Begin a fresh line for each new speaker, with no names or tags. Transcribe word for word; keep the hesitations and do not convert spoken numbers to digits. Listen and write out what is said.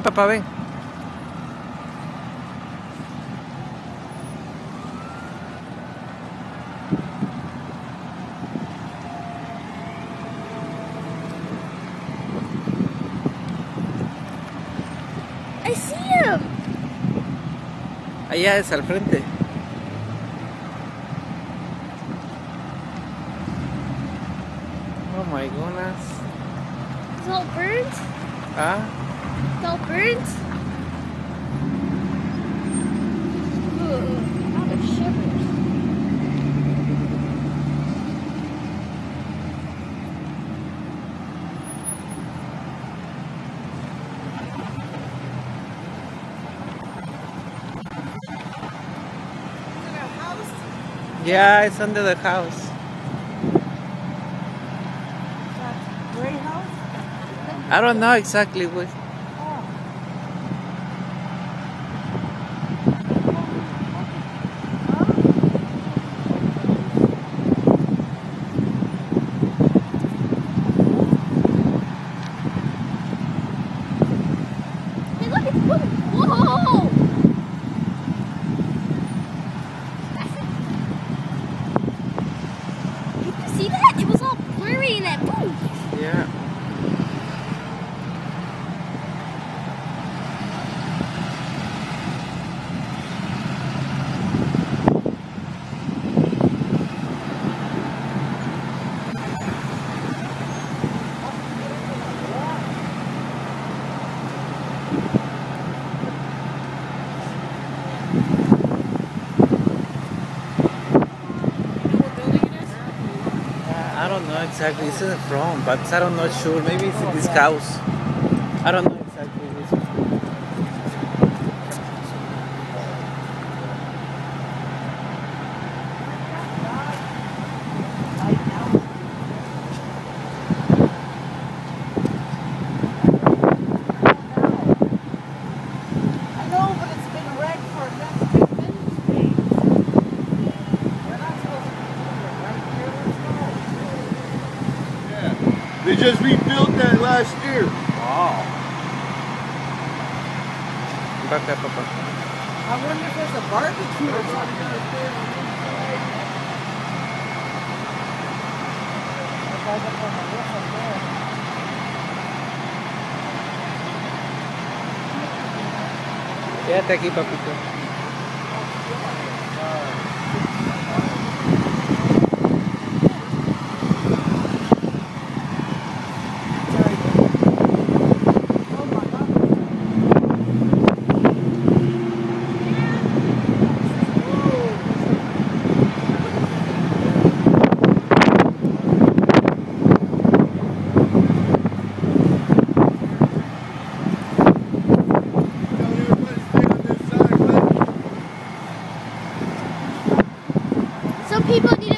papá, ven.
I see him.
Allá es al frente. Oh my goodness.
It's all burnt.
Ah,
It's all burnt. Ugh, how the shivers.
yeah, it's under the house.
Gray house?
I don't know exactly what.
Hey, look, it's moving. Whoa! Did you see that? It was all blurry in that booth.
Yeah. I don't know exactly. It's in the front, but I don't know sure. Maybe it's in this house. I don't know exactly.
I know, but it's been wrecked for next fifteen days. We're not supposed to be doing it right here. Let's go.
Yeah. They just rebuilt that last year.
Wow. Back up, Papa.
I wonder if there's a barbecue or something.
Quédate aquí, papito.
Some people need